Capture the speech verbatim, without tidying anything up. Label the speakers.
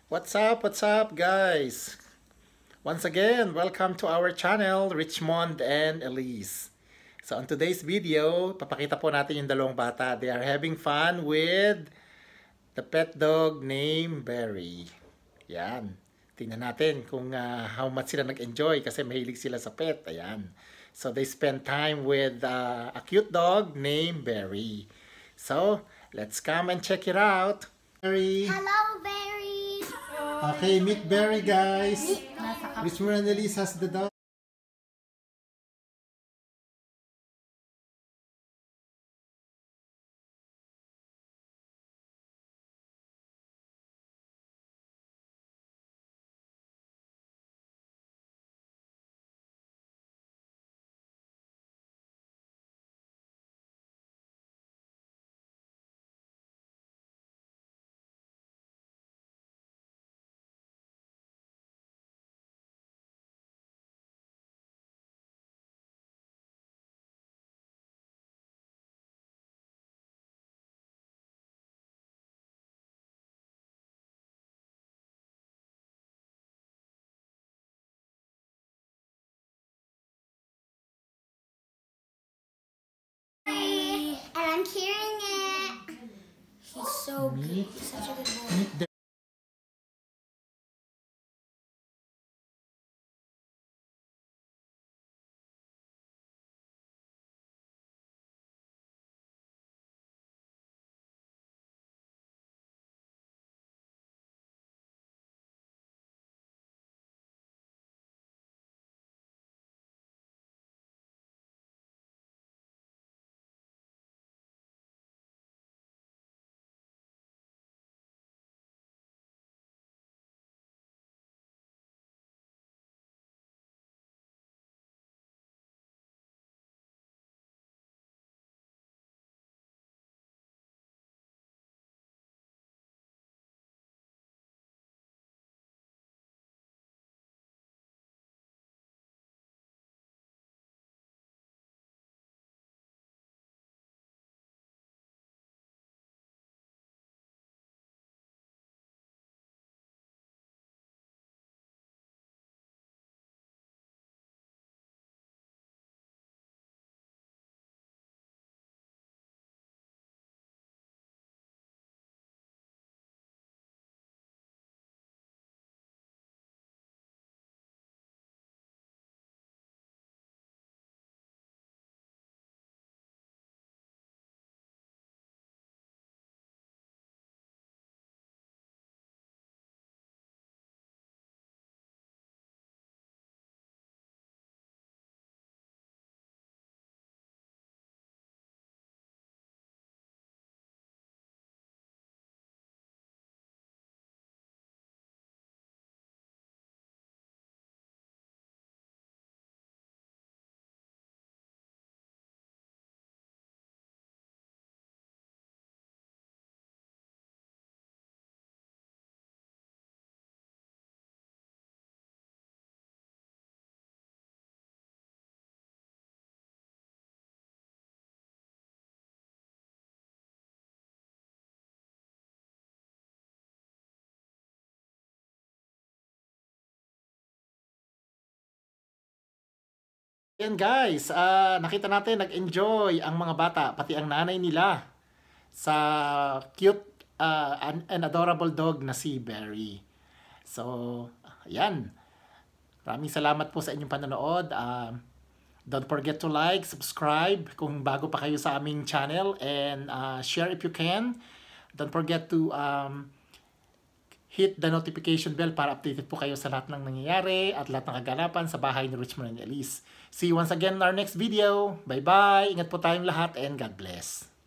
Speaker 1: What's up? What's up, guys? Once again, welcome to our channel, Richmond and Ellyse. So, on today's video, papakita po natin yung dalawang bata. They are having fun with the pet dog named Berry. Yan. Tingnan natin kung uh, how much sila nag-enjoy kasi mahilig sila sa pet. Ayan. So, they spend time with uh, a cute dog named Berry. So, let's come and check it out. Berry.
Speaker 2: Hello, Berry.
Speaker 1: Okay, meet Berry, guys. Richmond Ellyse has the dog.
Speaker 2: And I'm carrying it. He's so good. He's such a good boy.
Speaker 1: Meet the Yan guys, ah, nakita natin nag-enjoy ang mga bata, pati ang nanay nila sa cute ah, and, and adorable dog na si Berry. So, yan. Maraming salamat po sa inyong panonood. Ah, don't forget to like, subscribe kung bago pa kayo sa aming channel, and ah, share if you can. Don't forget to um, hit the notification bell para updated po kayo sa lahat ng nangyayari at lahat ng kaganapan sa bahay ni Richmond Ellyse. See you once again in our next video. Bye-bye! Ingat po tayong lahat and God bless!